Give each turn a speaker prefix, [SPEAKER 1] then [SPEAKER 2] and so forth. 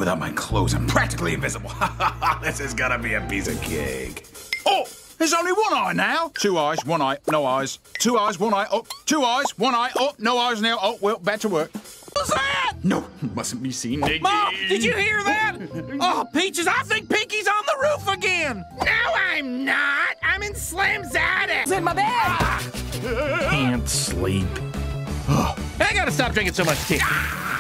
[SPEAKER 1] Without my clothes, I'm practically invisible. This is gonna be a piece of cake. Oh, there's only one eye now. 2 eyes, 1 eye, no eyes. 2 eyes, 1 eye, oh, 2 eyes, 1 eye, oh, no eyes now. Oh, well, back to work.
[SPEAKER 2] What's that?
[SPEAKER 1] No, mustn't be seen.
[SPEAKER 2] Mom, did you hear that? Oh, Peaches, I think Pinky's on the roof again.
[SPEAKER 3] No, I'm not. I'm in Slim's attic.
[SPEAKER 2] It's in my bed. Can't sleep. I gotta stop drinking so much tea.